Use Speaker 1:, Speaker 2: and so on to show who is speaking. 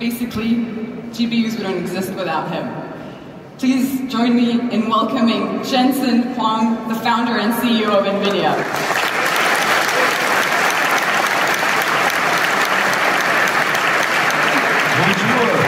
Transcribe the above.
Speaker 1: Basically, GPUs wouldn't exist without him. Please join me in welcoming Jensen Huang, the founder and CEO of NVIDIA.
Speaker 2: Bonjour.